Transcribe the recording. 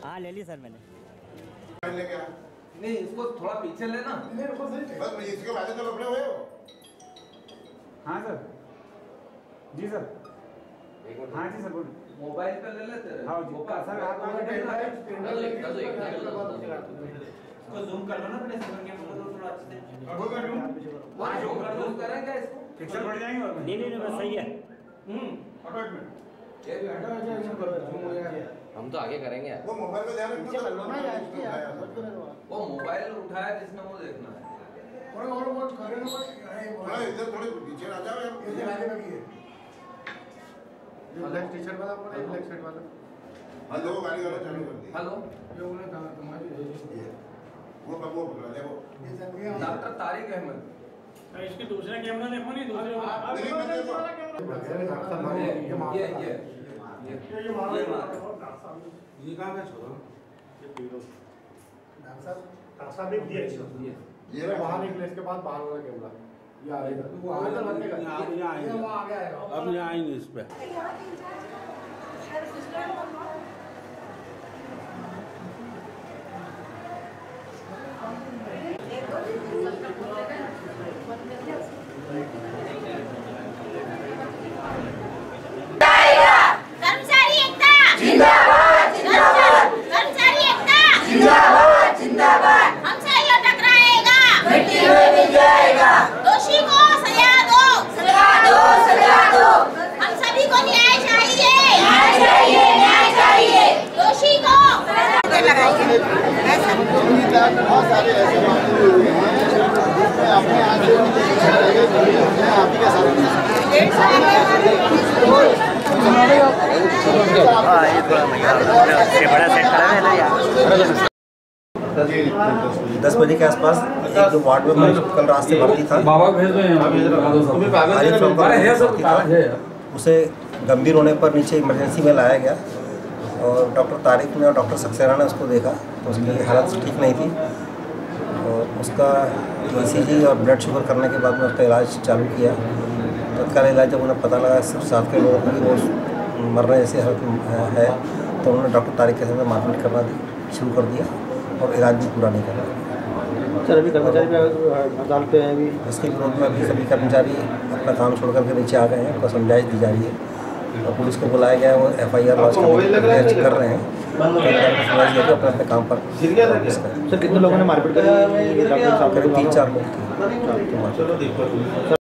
हाँ ले ली सर मैंने। नहीं इसको थोड़ा पीछे लेना। बस इसके बाद तो लपड़े हुए हो। हाँ सर जी सर। हाँ जी सर बोलिए। मोबाइल पे ले लेते हैं। हाँ जी सर आप जूम कर लो ना अपने सिस्टम के अंदर थोड़ा अच्छे से। जूम करेंगे इसको पिक्चर बढ़ जाएंगे और नहीं बस सही है। हम तो आगे करेंगे। वो मोबाइल पे ध्यान रखना वो मोबाइल उठाया जिसने वो देखना है। थोड़ा इधर थोड़े पीछे आ जाओ यार। इधर आगे लगी है। ब्लैक टी-शर्ट वाला बोला ब्लैक शर्ट वाला। हेलो गाड़ी वाला चालू कर दी। हेलो ये उन्हें कहा तुम्हारी वो पकड़ा ले वो। डॉक्टर तारिक अहमद। इसके दूसरा कैमरा देखो नहीं दूसरे ये कहां का छोड़ा साहब ने दिया ये बाहर निकले इसके बाद बाहर वाला कैमरा ये आएगा वो आएगा अब यहाँ आएंगे इस पे। कर्मचारी एकता जिंदाबाद जिंदाबाद कर्मचारी एकता जिंदाबाद जिंदाबाद हमसे यो टकराएगा मिट्टी में मिल जाएगा दोषी को सजा दो सजा दो सजा दो हम सभी को न्याय चाहिए न्याय चाहिए न्याय चाहिए दोषी को लगाइए बहुत सारे ऐसे मामले हुए हैं जिसमें अपने आप से आप ही के साथ बड़ा सेट करा है ना यार। 10 बजे के आसपास एक दो वार्ड में कल रात से भर्ती था। उसे गंभीर होने पर नीचे इमरजेंसी में लाया गया और डॉक्टर तारिक ने और डॉक्टर सक्सेना ने उसको देखा तो उसकी हालत ठीक नहीं थी और उसका ECG और ब्लड शुगर करने के बाद में उसका इलाज चालू किया। तत्काल इलाज जब उन्हें पता लगा सिर्फ 7 के लोगों की वो मरने जैसी हालत है तो उन्होंने डॉक्टर तारिक के साथ मारपीट करना शुरू कर दिया और इलाज भी पूरा नहीं करना। सर अभी कर्मचारी हड़ताल पे हैं अभी। इसके विरोध में अभी सभी कर्मचारी अपना काम छोड़ करके नीचे आ गए हैं। उनको समझाइश दी जा रही है और पुलिस को बुलाया गया है। वो FIR लॉन्च कर रहे हैं। अपने अपने काम पर। सर कितने लोगों ने मारपीट करी? 3-4 लोग थे।